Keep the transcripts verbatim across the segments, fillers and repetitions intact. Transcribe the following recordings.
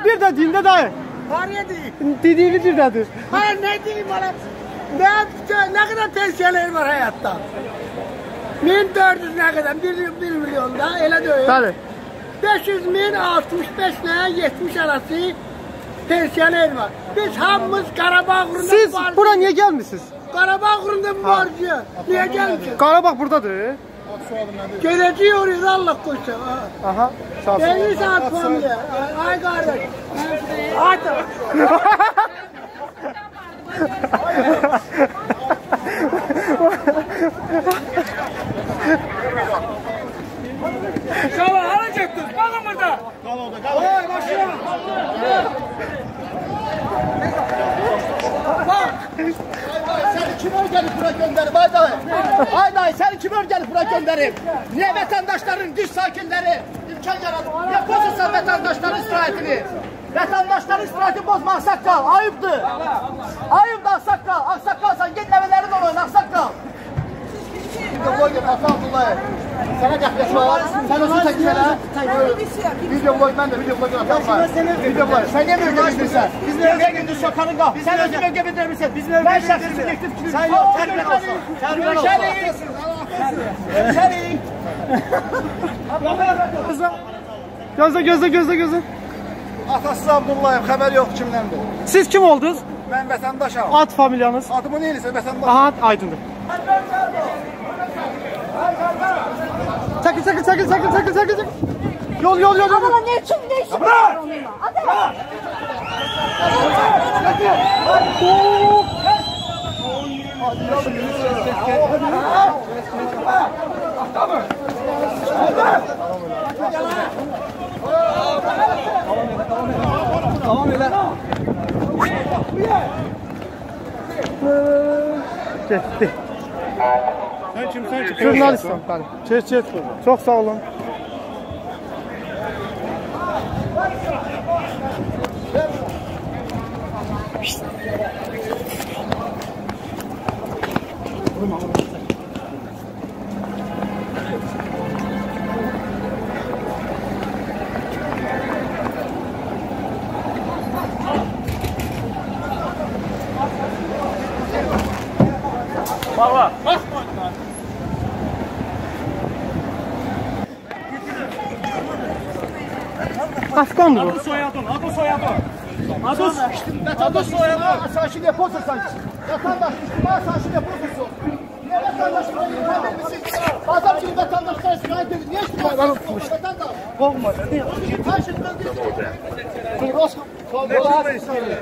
bir de diyeyim de dayı. Paraya değil. Dediğini bir dedir. Hayır ne diyeyim bana? Ne, ne kadar pensiyeler var hayatta? bin dört yüz ne kadar? bir milyon da öyle diyor. Tabii. beş yüz bin altmış beş ile yetmiş arası pensiyeler var. Biz hamımız Karabağ Kurulu'nda Siz var. buraya niye gelmişsiniz? Karabağ Kurulu'nda mı var diyor. Niye gelmişsin? Karabağ buradadır. Geleceği oraya Allah koysa. Aha. Sağ olsun. elli saat familya. Ay kardeş. Hadi. Şava alacaktınız. Bakın burada. Kal orada, kal orada. Oy başına. Bak. Seni kim örgelip bura gönderip Ayday? Ayday seni kim örgelip bura gönderip? Niye vatandaşların düz sakinleri imkan yaradı? Niye bozursan vatandaşların istirahatini? Vatandaşların istirahatini bozma Aksakkal. Ayıptır. Ayıptır Aksakkal. Aksakkalsan git evlerin olayın Aksakkal. Video boy gel Abdullah'a. Sana yaklaşık var. Sen olsun tekmele. Video boy ben de video boy atam. Video boy. Sen niye böyle gidiyorsun? Biz nereye gidiyoruz şakanın kal? Sen özü bölge bilir misin? Biz ben şahsi subjektif kimim? Sen yok. Terbiyen olsun. Terbiyen olsun. Şerik. Gözle gözle gözle gözle. Atası Abdullah'ım haber yok kimdendir. Siz kim oldunuz? Ben vatandaşam. Ad familyanız. Adımı neyse vatandaş. Aha Aydın'dır. Çakın çakın çakın çakın çakın çakın. Yol yol yol yol. Ama ne için ne işin var onunla? Hadi. Tamam öyle. Gitti. Sen kim sen kim? Jurnalistim. Çet çet. Çok sağ olun. Baba. Afgandır o. Adı soyadın. Adı soyadın. Adı Vatandaş soyadı asaşın yapıyorsun sen. Vatandaş üstüme asaşın yapıyorsun. Niye vatandaş soyadı? Adam gibi vatandaşlar istirahat edin. Niye istirahat edin? Vatandaş. Korkma. Taşın bölgesi. Dur Osman. Vallahi istiyorum.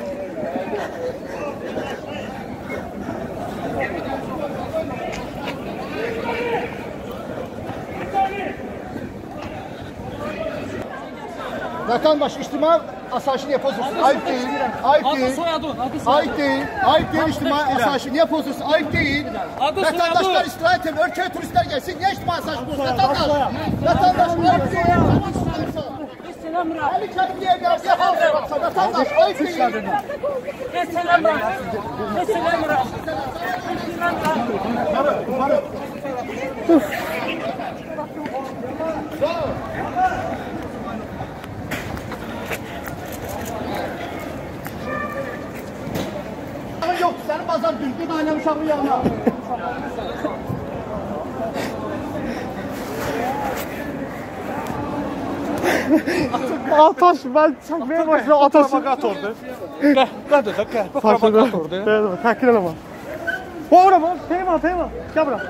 Vatandaş içtima asayişini yapıyorsunuz. Ayıp değil. Ayıp değil. Adı soyadın. Adı soyadın. Ayıp değil. Ayıp değil içtima asayişini yapıyorsunuz. Ayıp değil. Adı soyadı. Vatandaşlar istirahat edin. Ülkeye turistler gelsin. Niye içtima asayişini yapıyorsunuz? Vatandaş. Vatandaş ayıp değil. Ali Kerim diye bir yer yapıyorsunuz. Vatandaş ayıp değil. Selam bırak. Selam bırak. Yok senin bazar düzgün ailem uşağın yanına. Ataş ben çakmaya başladım. Ataş. At orada. Gel. Hadi hadi gel. Başladı. At orada. Evet, takdir ama. O orada mı? Peyman, Peyman. Gel buraya.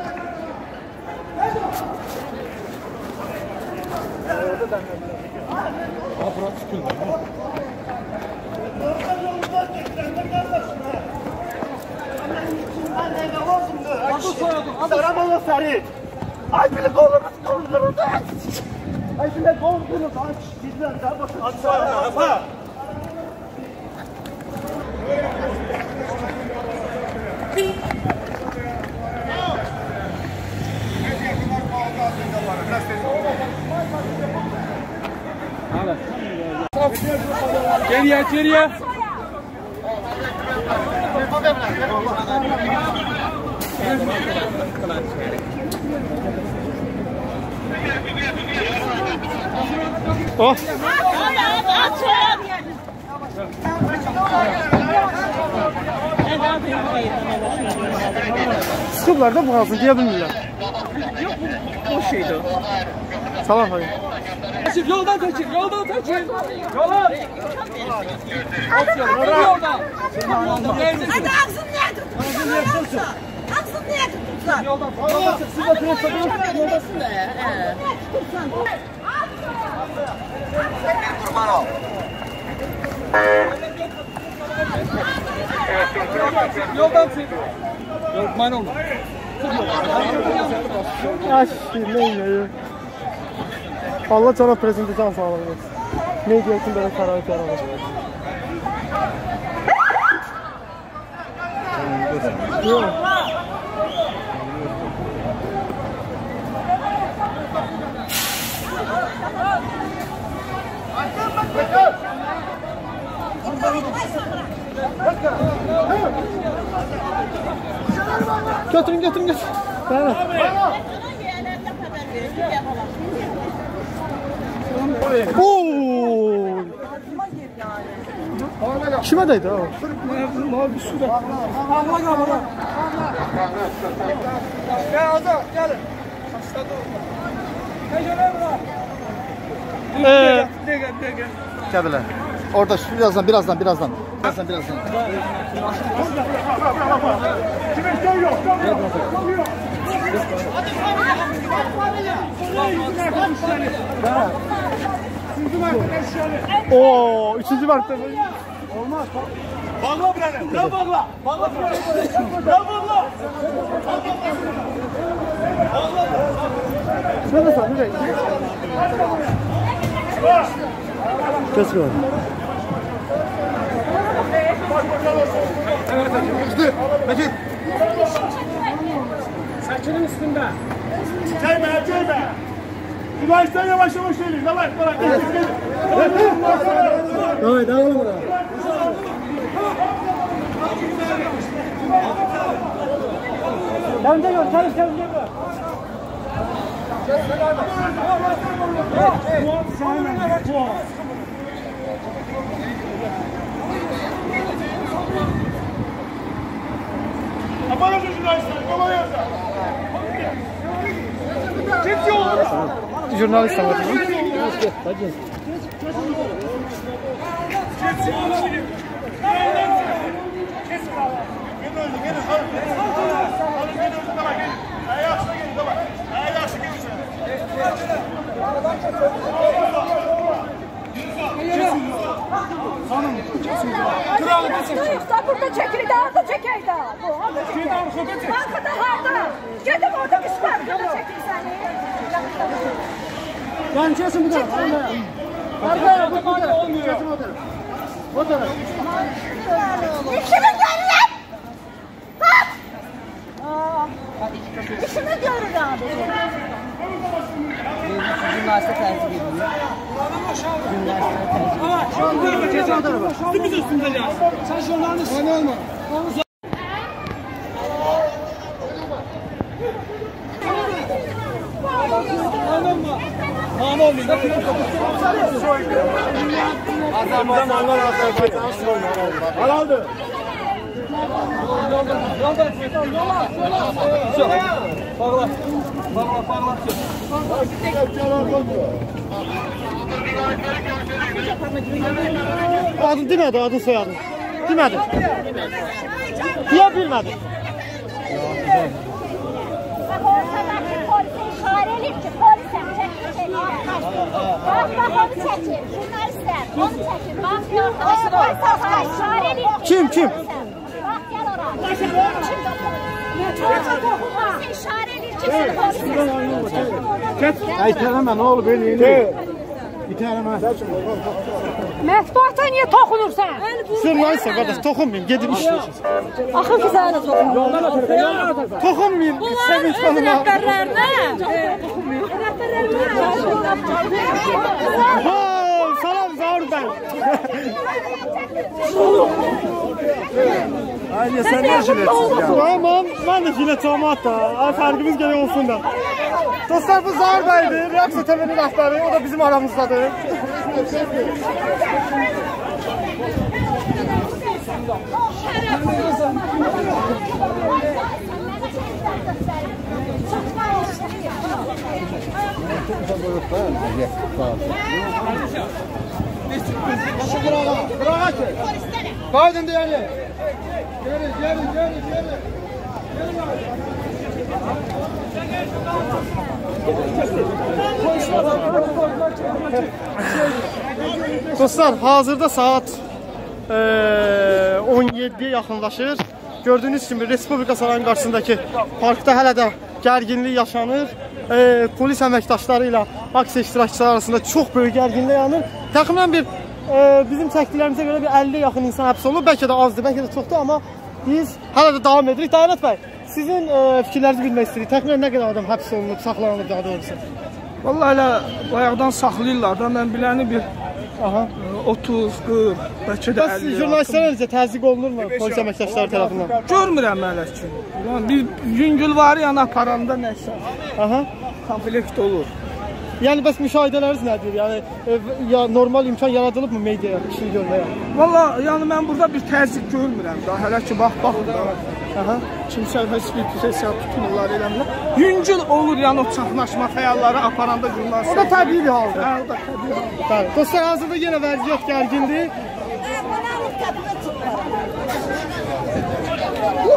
Adı soyadı. Saramalı Ferit. Ay bile kolumuz kolumuz. Ay bile kolumuz aç. Bizden daha bakın. Adı soyadı. Geriye geriye. Oh. Hadi hadi at şuraya bir yerde. Sıkıblar da boğazını deyə bilmirlər. Yok bu boş şeydi o. Salam hayır. Çekil yoldan çekil yoldan çekil. Yola. Yoldan. Hadi ağzını niye tutuyorsun? Ağzını niye tutuyorsun? Yoldan. Yoldan çık. Siz de tutuyorsunuz. Kurban ol. Yoldan çık. Yok man olma. Ay neyim. Allah cana prezidenti can sağlığı versin. Ne diyorsun böyle karar karar. Yok. Götürün götürün götürün. Tamam. Oo! Kime değdi o? Mavi suda. Allah Allah. Gel Azam gelin. Eee. Geldiler. Orada birazdan birazdan birazdan. Birazdan birazdan. Oo, üçüncü markta. Olmaz. Bağla buranı. Ne bağla? Bağla buranı. Ne bağla? Şöyle sen nereye? Kes koy. Üstü. Mecid. Saçının üstünde. Çeyme, çeyme. Üniversiteye yavaş yavaş söyleyin. Yavaş, yavaş. Haydi devam edelim. Kendine gör, çalış kendine gör. Aman hocam üniversiteye, kolay gelsin. Kimse olur. Jurnalist anlatıyor. Hadi. Yoksa burada çekili daha da çekeydi. Bankada harda. Gidin orada bir bankada çekil seni. Yani kesin bu da. Arkaya bu bu da. Kesin o da. O da. İşimi görün lan. Ha? İşimi görün abi. Üniversite tercih ediyor. Üstümüz üstünde ya. Sen jurnalist. Hani olma. Azamdan anlar Azerbaycan soyunu. Alaldı. Yoldan, yoldan çık. Yola, yola. Bağla. Bağla, bağla. Adın demedi, adın soyadın. Demedi. Diye bilmedi. Bak ortadaki polise işaret edip ki polisem çekil çekil. Bak bak onu çekil. Jurnalistler onu çekil. Bak orada polise işaret edip ki. Kim kim? Bak gel oraya. Kim? Polise işaret edip ki seni polise. Ay tereme ne olur böyle yeni. Bir tereme. Mətbuata niye toxunursan? Jurnalist kardeş toxunmayın gedin işləyəcəksiniz. Axı ki sənə də toxunur. Toxunmayın. Sevinç hanıma. Rəhbərlərinə. Wow, salam Zavur ben. Ay sen ne jiletsiz ya? Tamam, ben de jilet cemaat da. Ay farkımız gene olsun da. Dostlar bu Zavur Bey'di. Reaksiya T V'nin rəhbəri. O da bizim aramızdadır. Qaydın deyəni. Geri, geri, geri, geri. Dostlar, hazırda saat e, on yediyə yaxınlaşır. Gördüyünüz kimi Respublika sarayının qarşısındakı parkda hələ də gərginlik yaşanır. E, polis əməkdaşları ilə aksiya iştirakçıları arasında çox böyük gərginlik yanır. Təxminən bir e, bizim çəkdiklərimizə görə bir əlliyə yaxın insan həbs olunub. Bəlkə də azdır, bəlkə də çoxdur, amma biz hələ də davam edirik. Dayanət bəy, sizin e, fikirlərinizi bilmək istəyirik. Təxminən nə qədər adam həbs olunub, saxlanılıb daha doğrusu? Vallahi elə bayaqdan saxlayırlar da, mən biləni bir Aha. otuz, qırx, bəlkə də Bəs əlli. jurnalistlərə necə təzyiq olunurmu polis əməkdaşları tərəfindən? Görmürəm hələ ki. Yəni bir yüngül var yəni aparanda nəsə. Aha. Konflikt olur. Yəni bəs müşahidələriniz nədir? Yəni e, ya normal imkan yaradılıbmı mediaya işini görməyə? Vallahi yəni mən burada bir təzyiq görmürəm da. Hələ ki bax baxın da. Aha. Kimsə heç bir hesab tutmurlar eləmirlər. Yüngül olur yəni o çaxnaşma xəyalları aparanda jurnalistlər. O da təbii bir haldır. Hə, o da təbii haldır. Bəli. Dostlar, hazırda yenə vəziyyət gərgindir.